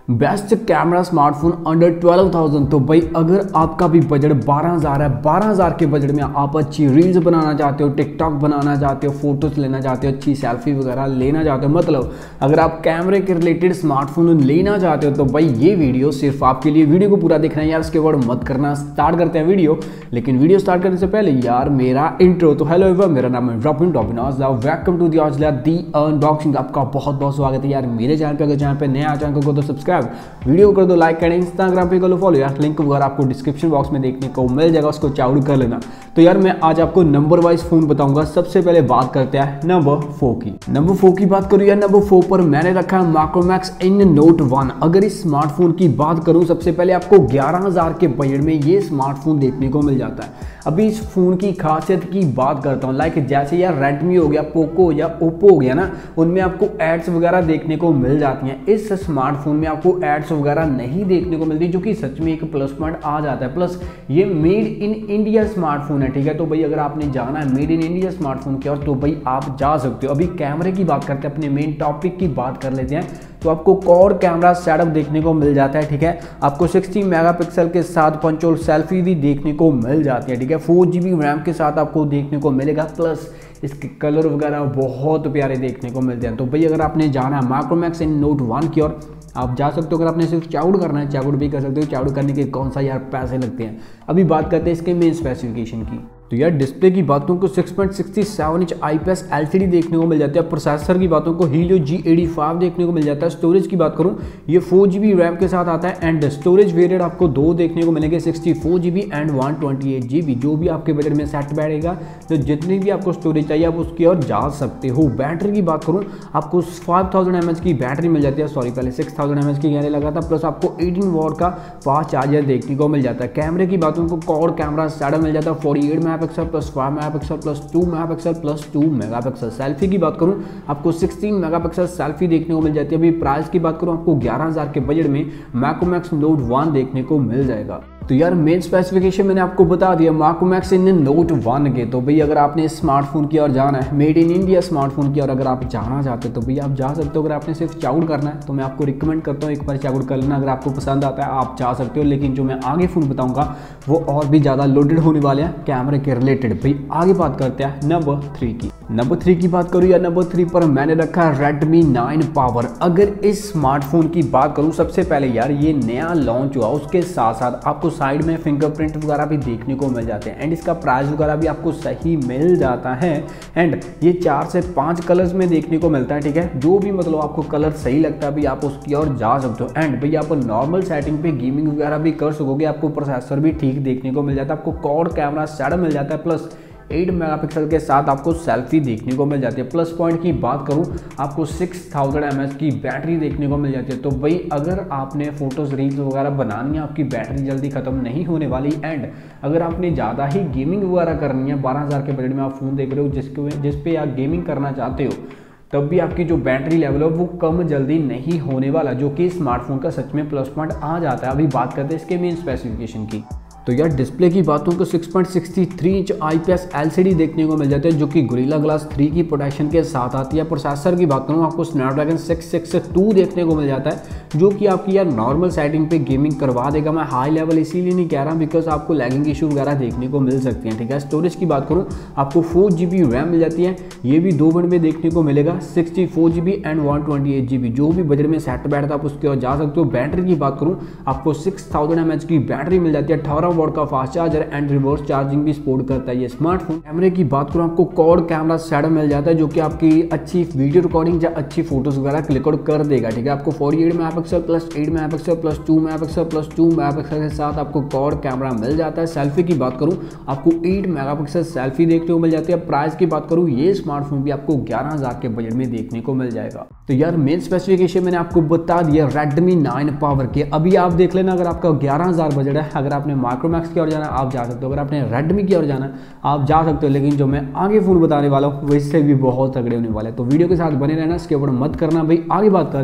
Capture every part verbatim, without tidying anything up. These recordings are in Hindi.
Best camera smartphone under twelve thousand. तो भाई अगर आपका भी बजट बारह हज़ार है, बारह हज़ार के बजट में आप अच्छी रील्स बनाना चाहते हो, टिकटॉक बनाना चाहते हो, फोटोज लेना चाहते हो, अच्छी सेल्फी वगैरह लेना चाहते हो, मतलब अगर आप कैमरे के रिलेटेड स्मार्टफोन लेना चाहते हो तो भाई ये वीडियो सिर्फ आपके लिए। वीडियो को पूरा देखना है यार, इसके बाद मत करना। स्टार्ट करते हैं वीडियो, लेकिन वीडियो स्टार्ट करने से पहले यार मेरा इंट्रो। तो हेलो एवरीवन, मेरा नाम है रॉबिन डॉबिनोज, वेलकम टू दी ऑजला दी अनबॉक्सिंग। आपका बहुत बहुत स्वागत है यार मेरे चैनल पे। अगर चैनल पे नया चैनल को तो सब्सक्राइब, वीडियो कर दो लाइक करें, इंस्टाग्राम पे कर लो फॉलो यार, लिंक वगैरह आपको डिस्क्रिप्शन बॉक्स में देखने को मिल जाएगा, उसको चाउड कर लेना। तो यार मैं आज आपको नंबर वाइज फोन बताऊंगा। सबसे पहले बात करते हैं नंबर फोर की। नंबर फोर की बात करूँ यार, नंबर फोर पर मैंने रखा है माइक्रोमैक्स इन नोट वन। अगर इस स्मार्टफोन की बात करूं, सबसे पहले आपको ग्यारह हज़ार के बजट में ये स्मार्टफोन देखने को मिल जाता है। अभी इस फोन की खासियत की बात करता हूं, लाइक जैसे यार रेडमी हो गया, पोको या ओप्पो हो गया ना, उनमें आपको एड्स वगैरह देखने को मिल जाती हैं। इस स्मार्टफोन में आपको एड्स वगैरह नहीं देखने को मिलती, जो कि सच में एक प्लस पॉइंट आ जाता है। प्लस ये मेड इन इंडिया स्मार्टफोन है, ठीक है। तो भाई अगर आपने जाना है मेड इन इंडिया स्मार्टफोन की ओर तो भाई आप जा सकते हो। अभी कैमरे की बात करते हैं, अपने मेन टॉपिक की बात कर लेते हैं। तो आपको क्वाड कैमरा सेटअप देखने को मिल जाता है, ठीक है। आपको सिक्सटी मेगापिक्सल के साथ पंचोल सेल्फी भी देखने को मिल जाती है, ठीक है। फोर जी बी रैम के साथ आपको देखने को मिलेगा। प्लस इसके कलर वगैरह बहुत प्यारे देखने को मिलते हैं। तो भाई अगर आपने जाना है माइक्रोमैक्स इन नोट वन की ओर आप जा सकते हो। अगर आपने सिर्फ चाउड करना है, चाउड भी कर सकते हो। चाउड करने के कौन सा यार पैसे लगते हैं। अभी बात करते हैं इसके मेन स्पेसिफिकेशन की। तो यार डिस्प्ले की बातों को six point six seven inch IPS LCD देखने को मिल जाती है। प्रोसेसर की बातों को हीलियो जी एटी फाइव देखने को मिल जाता है। स्टोरेज की बात करूं, ये फोर जी बी रैम के साथ आता है एंड स्टोरेज वेरिएंट आपको दो देखने को मिलेंगे, sixty four G B and one twenty eight G B, जो भी आपके बजट में सेट बैठेगा। तो जितनी भी आपको स्टोरेज चाहिए आप उसकी ओर जा सकते हो। बैटरी की बात करूँ, आपको फाइव थाउजेंड एम एच की बैटरी मिल जाती है, सॉरी पहले सिक्स थाउजेंड एम एच की कहने लगा था। प्लस आपको एटीन वॉट का फास्ट चार्जर देखने को मिल जाता है। कैमरे की बातों को क्वाड कैमरा सेटअप मिल जाता है, forty eight megapixel plus five megapixel plus two megapixel plus two megapixel. Selfie की बात करूं, आपको सिक्सटीन मेगापिक्सल सेल्फी देखने को मिल जाती है। अभी प्राइस की बात करूं, आपको ग्यारह हज़ार के बजट में माइक्रोमैक्स नोट वन देखने को मिल जाएगा। तो यार मेन स्पेसिफिकेशन मैंने आपको बता दिया माइक्रोमैक्स इन नोट वन के। तो भाई अगर आपने स्मार्टफोन की ओर जाना है, मेड इन इंडिया स्मार्टफोन की ओर अगर आप जाना चाहते हो तो भाई आप जा सकते हो। अगर आपने सिर्फ चाउड करना है तो मैं आपको रिकमेंड करता हूँ एक बार चाउड कर लेना। अगर आपको पसंद आता है आप जा सकते हो, लेकिन जो मैं आगे फोन बताऊंगा वो और भी ज़्यादा लोडेड होने वाले हैं कैमरे के रिलेटेड। भाई आगे बात करते हैं नंबर थ्री की। नंबर थ्री की बात करूँ या नंबर थ्री पर मैंने रखा है रेडमी नाइन पावर। अगर इस स्मार्टफोन की बात करूँ, सबसे पहले यार ये नया लॉन्च हुआ, उसके साथ साथ आपको साइड में फिंगरप्रिंट वगैरह भी देखने को मिल जाते हैं एंड इसका प्राइस वगैरह भी आपको सही मिल जाता है। एंड ये चार से पांच कलर्स में देखने को मिलता है, ठीक है। जो भी मतलब आपको कलर सही लगता है भाई आप उसकी ओर जा सकते हो। एंड भाई आप नॉर्मल सेटिंग पे गेमिंग वगैरह भी कर सकोगे। आपको प्रोसेसर भी ठीक देखने को मिल जाता है, आपको क्वाड कैमरा सेटअप मिल जाता है। प्लस एट मेगापिक्सल के साथ आपको सेल्फी देखने को मिल जाती है। प्लस पॉइंट की बात करूं, आपको सिक्स थाउजेंड एम एच की बैटरी देखने को मिल जाती है। तो भाई अगर आपने फोटोज रील्स वगैरह बनानी है, आपकी बैटरी जल्दी खत्म नहीं होने वाली। एंड अगर आपने ज़्यादा ही गेमिंग वगैरह करनी है, बारह हज़ार के बजट में आप फ़ोन देख रहे हो जिसके जिस पे आप गेमिंग करना चाहते हो, तब भी आपकी जो बैटरी लेवल है वो कम जल्दी नहीं होने वाला, जो कि स्मार्टफोन का सच में प्लस पॉइंट आ जाता है। अभी बात करते हैं इसके मेन स्पेसिफिकेशन की। तो यार डिस्प्ले की बातों को six point six three inch IPS LCD देखने को मिल जाता है, जो कि गोरिल्ला ग्लास थ्री की प्रोटेक्शन के साथ आती है। प्रोसेसर की बात करूँ, आपको स्नैपड्रैगन सिक्स सिक्स टू देखने को मिल जाता है, जो कि आपकी यार नॉर्मल सेटिंग पे गेमिंग करवा देगा। मैं हाई लेवल इसीलिए नहीं कह रहा बिकॉज आपको लैगिंग इशू वगैरह देखने को मिल सकती हैं, ठीक है। स्टोरेज की बात करूँ, आपको फोर जी बी रैम मिल जाती है, ये भी दो बंड में देखने को मिलेगा, sixty four G B and one twenty eight G B, जो भी बजट में सेट बैठता है आप उसकी ओर जा सकते हो। बैटरी की बात करूँ, आपको सिक्स थाउजेंड एम एच की बैटरी मिल जाती है, अठारह वॉट का fast charger and reverse charging भी सपोर्ट करता है ये स्मार्टफोन। कैमरे की बात करूं, आपको क्वाड कैमरा सेटअप मिल जाता है, जो कि आपकी अच्छी वीडियो रिकॉर्डिंग या अच्छी फोटोज वगैरह क्लिक आउट कर देगा, ठीक है। आपको forty eight megapixel plus eight megapixel plus two megapixel plus two megapixel के साथ आपको क्वाड कैमरा मिल जाता है। सेल्फी की बात करूं, आपको एट मेगापिक्सल सेल्फी देखने को मिल जाती है। प्राइस की बात करूं, ये स्मार्टफोन भी आपको ग्यारह हज़ार के बजट में देखने को मिल जाएगा। तो यार मेन स्पेसिफिकेशन मैंने आपको बता दिया रेडमी नाइन पावर के। अभी आप देख लेना, अगर आपका ग्यारह हज़ार बजट है, अगर आपने माइक्रोमैक्स की ओर जाना आप जा सकते हो, अगर आपने रेडमी की ओर जाना आप जा सकते हो। लेकिन जो मैं आगे फोन बताने वाला हूँ वैसे भी बहुत तगड़े होने वाले हैं। तो वीडियो के साथ बने रहना, इसके ऊपर मत करना। भाई आगे बात करते हैं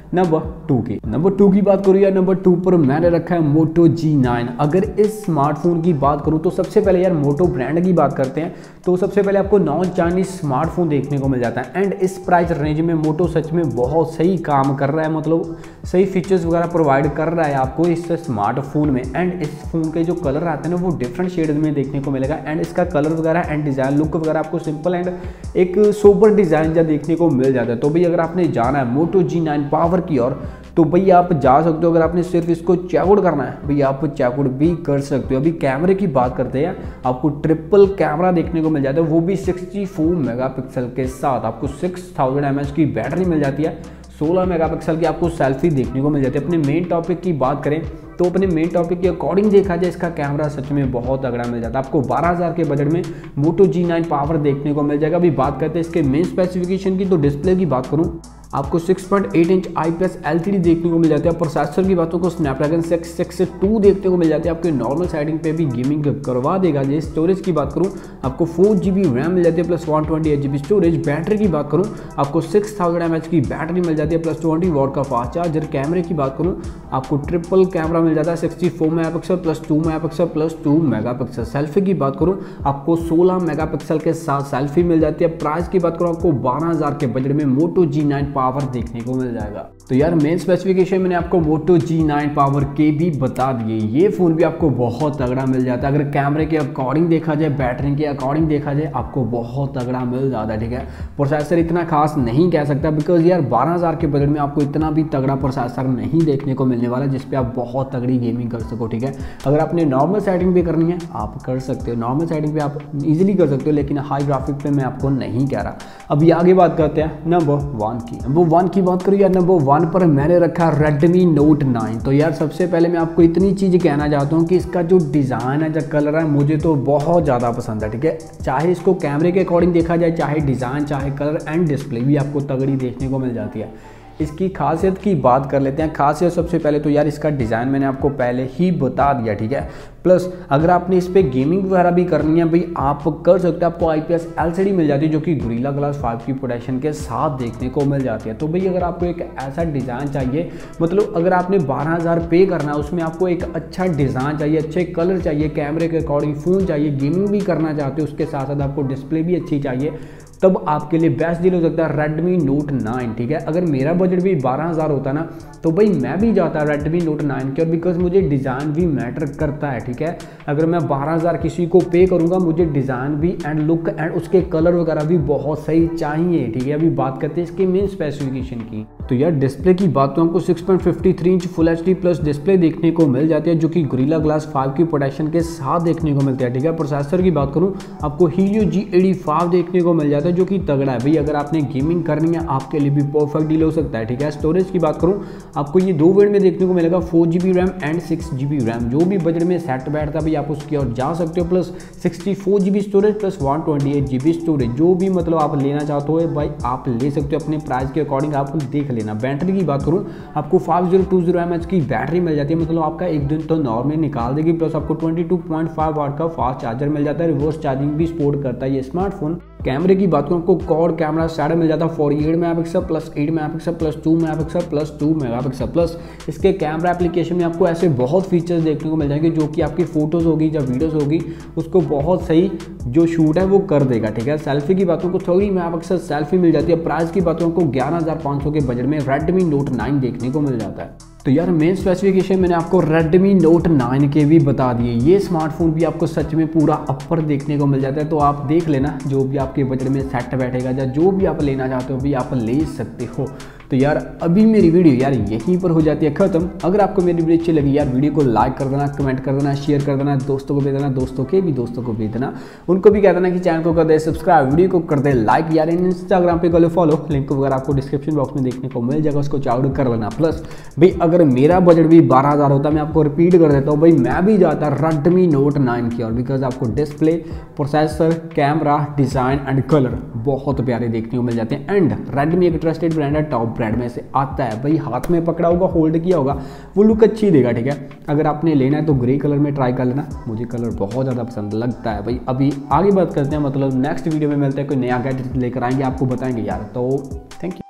नंबर टू की। नंबर टू की बात करूँ यार, नंबर टू पर मैंने रखा है मोटो जी नाइन। अगर इस स्मार्टफोन की बात करूँ तो सबसे पहले यार मोटो ब्रांड की बात करते हैं तो सबसे पहले आपको नॉन चाइनीज स्मार्टफोन देखने को मिल जाता है। एंड इस प्राइस रेंज में मोटो सच में बहुत सही काम कर रहा है, मतलब सही फीचर्स वगैरह प्रोवाइड कर रहा है आपको इस स्मार्टफोन में। एंड इस फोन के जो कलर आते हैं ना वो डिफरेंट शेड में देखने को मिलेगा। एंड इसका कलर वगैरह एंड डिज़ाइन लुक वगैरह आपको सिंपल एंड एक सोबर डिज़ाइन जब देखने को मिल जाता है। तो भाई अगर आपने जाना है मोटो जी नाइन पावर की ओर तो भाई आप जा सकते हो। अगर आपने सिर्फ इसको चेकआउट करना है भाई आप चेकआउट भी कर सकते हो। अभी कैमरे की बात करते हैं, आपको ट्रिपल कैमरा देखने को मिल जाता है, वो भी सिक्सटी फोर मेगापिक्सल के साथ। आपको सिक्स थाउजेंड एम एच की बैटरी मिल जाती है, सोलह मेगापिक्सल की आपको सेल्फी देखने को मिल जाती है। अपने मेन टॉपिक की बात करें तो अपने मेन टॉपिक के अकॉर्डिंग देखा जाए इसका कैमरा सच में बहुत तगड़ा मिल जाता है। आपको बारह हज़ार के बजट में मोटो जी नाइन पावर देखने को मिल जाएगा। अभी बात करते हैं इसके मेन स्पेसिफिकेशन की, तो डिस्प्ले की बात करूँ आपको six point eight inch IPS LCD देखने को मिल जाती है। प्रोसेसर की बातों को स्नैपड्रैगन सिक्स सिक्स टू देखने को मिल जाती है, आपके नॉर्मल सेटिंग पे भी गेमिंग करवा देगा। ये स्टोरेज की बात करूँ आपको फोर जी बी रैम मिल जाती है plus one twenty eight G B storage. Battery की बात करूँ आपको सिक्स थाउजेंड एम एच की बैटरी मिल जाती है प्लस ट्वेंटी वॉट का फास्ट चार्जर। कैमरे की बात करूँ आपको ट्रिपल कैमरा मिल जाता है, sixty four megapixel plus two megapixel plus two megapixel. Selfie की बात करूँ आपको सोलह मेगापिक्सल के साथ सेल्फी मिल जाती है। प्राइस की बात करूँ आपको बारह हज़ार के बजट में मोटो जी नाइन पावर देखने को मिल जाएगा। तो यार मेन स्पेसिफिकेशन मैंने आपको मोटो जी नाइन पावर के भी बता दिए। ये फ़ोन भी आपको बहुत तगड़ा मिल जाता है। अगर कैमरे के अकॉर्डिंग देखा जाए, बैटरी के अकॉर्डिंग देखा जाए, आपको बहुत तगड़ा मिल जाता है। ठीक है, प्रोसेसर इतना खास नहीं कह सकता बिकॉज यार बारह हज़ार के बजट में आपको इतना भी तगड़ा प्रोसेसर नहीं देखने को मिलने वाला जिसपे आप बहुत तगड़ी गेमिंग कर सको। ठीक है, अगर आपने नॉर्मल सेटिंग पे करनी है आप कर सकते हो, नॉर्मल सेटिंग पे आप इजीली कर सकते हो, लेकिन हाई ग्राफिक पे मैं आपको नहीं कह रहा। अभी आगे बात करते हैं नंबर वन की। नंबर वन की बात करूँ यार, नंबर वन पर मैंने रखा रेडमी नोट नाइन। तो यार सबसे पहले मैं आपको इतनी चीज़ कहना चाहता हूँ कि इसका जो डिज़ाइन है, जो कलर है, मुझे तो बहुत ज़्यादा पसंद है। ठीक है, चाहे इसको कैमरे के अकॉर्डिंग देखा जाए, चाहे डिज़ाइन, चाहे कलर एंड डिस्प्ले भी आपको तगड़ी देखने को मिल जाती है। इसकी खासियत की बात कर लेते हैं। खासियत सबसे पहले तो यार इसका डिज़ाइन मैंने आपको पहले ही बता दिया। ठीक है, प्लस अगर आपने इस पर गेमिंग वगैरह भी करनी है भाई आप कर सकते हो। आपको आईपीएस एलसीडी मिल जाती है जो कि गोरिल्ला ग्लास फाइव की प्रोटेक्शन के साथ देखने को मिल जाती है। तो भाई अगर आपको एक ऐसा डिज़ाइन चाहिए, मतलब अगर आपने बारह हज़ार पे करना है, उसमें आपको एक अच्छा डिज़ाइन चाहिए, अच्छे कलर चाहिए, कैमरे के अकॉर्डिंग फ़ोन चाहिए, गेमिंग भी करना चाहते हो, उसके साथ साथ आपको डिस्प्ले भी अच्छी चाहिए, तब आपके लिए बेस्ट डील हो सकता है रेडमी नोट नाइन। ठीक है, अगर मेरा बजट भी बारह हज़ार होता ना तो भाई मैं भी जाता रेडमी नोट नाइन के, और बिकॉज मुझे डिज़ाइन भी मैटर करता है। ठीक है, अगर मैं बारह हज़ार किसी को पे करूँगा मुझे डिज़ाइन भी एंड लुक एंड उसके कलर वगैरह भी बहुत सही चाहिए। ठीक है, अभी बात करते हैं इसके मेन स्पेसिफिकेशन की। तो यार डिस्प्ले की बात तो हमको six point fifty three inch full H D plus display देखने को मिल जाती है जो कि गोरिल्ला ग्लास फाइव की प्रोटेक्शन के साथ देखने को मिलती है। ठीक है, प्रोसेसर की बात करूँ आपको हीलियो जी एटी फाइव देखने को मिल जाता है जो कि तगड़ा है भाई। अगर आपने गेमिंग करनी है आपके लिए भी परफेक्ट डील हो सकता है। ठीक है, स्टोरेज की बात करूँ आपको ये दो वेरिएंट में देखने को मिलेगा, four G B RAM and six G B RAM. जो भी बजट में सेट बैठता भाई आप उसकी ओर जा सकते हो। Plus sixty four G B storage plus one twenty eight G B storage, जो भी मतलब आप लेना चाहते हो भाई आप ले सकते हो, अपने प्राइस के अकॉर्डिंग आप देख लेना। बैटरी की बात करूँ आपको five zero two zero M H की बैटरी मिल जाती है, मतलब आपका एक दिन तो नॉर्मली निकाल देगी। प्लस आपको twenty two point five watt का फास्ट चार्जर मिल जाता है, रिवर्स चार्जिंग भी सपोर्ट करता है ये स्मार्टफोन। कैमरे की बात करूँ आपको क्वाड कैमरा साइड मिल जाता है forty eight megapixel plus eight megapixel plus two megapixel plus two megapixel. Plus इसके कैमरा एप्लीकेशन में आपको ऐसे बहुत फीचर्स देखने को मिल जाएंगे जो कि आपकी फोटोज़ होगी या वीडियोस होगी उसको बहुत सही जो शूट है वो कर देगा। ठीक है, सेल्फी की बातों को थर्टी मेगापिक्सल सेल्फी मिल जाती है। प्राइस की बातों को ग्यारह हज़ार पाँच सौ के बजट में रेडमी नोट नाइन देखने को मिल जाता है। तो यार मेन स्पेसिफिकेशन मैंने आपको रेडमी नोट नाइन के भी बता दिए। ये स्मार्टफोन भी आपको सच में पूरा अपर देखने को मिल जाता है, तो आप देख लेना जो भी आपके बजट में सेट बैठेगा या जो भी आप लेना चाहते हो भी आप ले सकते हो। तो यार अभी मेरी वीडियो यार यहीं पर हो जाती है खत्म। अगर आपको मेरी वीडियो अच्छी लगी यार वीडियो को लाइक कर देना, कमेंट कर देना, शेयर कर देना, दोस्तों को भेज देना, दोस्तों के भी दोस्तों को भेज देना, उनको भी कह देना कि चैनल को कर दे सब्सक्राइब, वीडियो को कर दे लाइक। यार इंस्टाग्राम पे कर लो फॉलो, लिंक वगैरह आपको डिस्क्रिप्शन बॉक्स में देखने को मिल जाएगा, उसको चाउड कर लेना। प्लस भाई अगर मेरा बजट भी बारह हज़ार होता मैं आपको रिपीट कर देता हूँ भाई मैं भी जाता रेडमी नोट नाइन की ओर, बिकॉज आपको display, processor, camera, design and colour बहुत प्यारे देखने को मिल जाते हैं। एंड रेडमी एक ट्रस्टेड ब्रांड है, टॉप ब्रांड में से आता है भाई, हाथ में पकड़ा होगा, होल्ड किया होगा, वो लुक अच्छी देगा। ठीक है, अगर आपने लेना है तो ग्रे कलर में ट्राई कर लेना, मुझे कलर बहुत ज़्यादा पसंद लगता है भाई। अभी आगे बात करते हैं, मतलब नेक्स्ट वीडियो में मिलते हैं, कोई नया गैजेट लेकर आएंगे आपको बताएंगे यार। तो थैंक यू।